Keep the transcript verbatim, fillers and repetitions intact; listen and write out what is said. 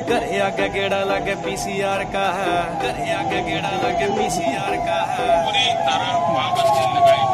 घरे आगे गेड़ा लगे पीसीआर का है, घरे आगे गेड़ा लगे पीसीआर का है। पूरी तरह पाबंदी लगाई